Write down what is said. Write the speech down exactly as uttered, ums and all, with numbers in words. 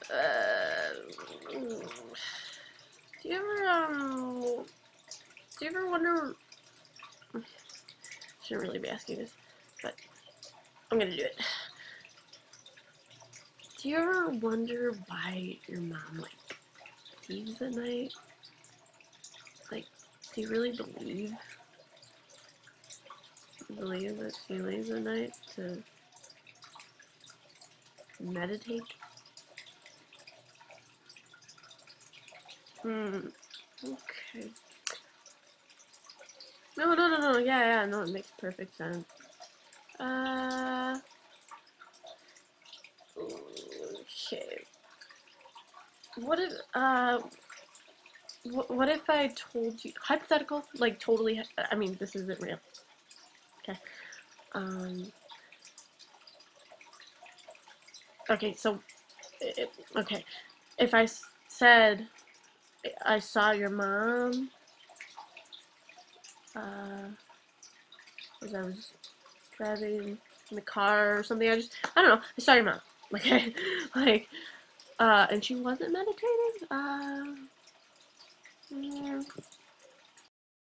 Uh, do you ever, um, do you ever wonder, I shouldn't really be asking this, but I'm gonna do it. Do you ever wonder why your mom, like, leaves at night? Like, do you really believe, believe that she leaves at night to meditate? Hmm, okay. No, no, no, no, yeah, yeah, no, it makes perfect sense. Uh, okay. What if, uh, wh what if I told you, hypothetical, like totally, I mean, this isn't real, okay, um, okay, so, it, okay, if I s said I saw your mom, uh, as I was driving in the car or something, I just, I don't know, I saw your mom, okay, like, uh, and she wasn't meditating, uh, yeah.